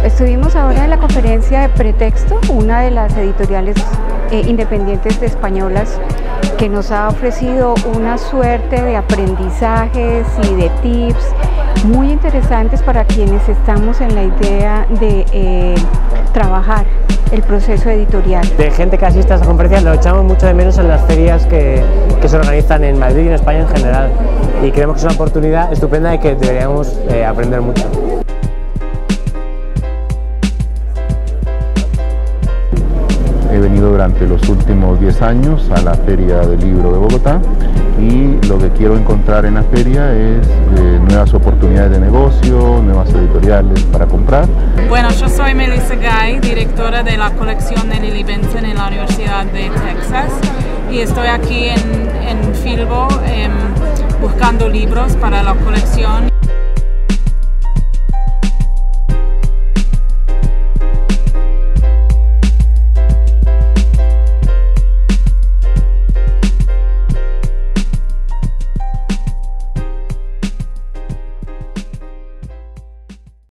Estuvimos ahora en la conferencia de Pretexto, una de las editoriales independientes españolas que nos ha ofrecido una suerte de aprendizajes y de tips muy interesantes para quienes estamos en la idea de trabajar el proceso editorial. De gente que asiste a esta conferencia lo echamos mucho de menos en las ferias que se organizan en Madrid y en España en general, y creemos que es una oportunidad estupenda y que deberíamos aprender mucho. He venido durante los últimos 10 años a la Feria del Libro de Bogotá y lo que quiero encontrar en la feria es nuevas oportunidades de negocio, nuevas editoriales para comprar. Bueno, yo soy Melissa Gay, directora de la colección de Lili Benson en la Universidad de Texas, y estoy aquí en Filbo buscando libros para la colección.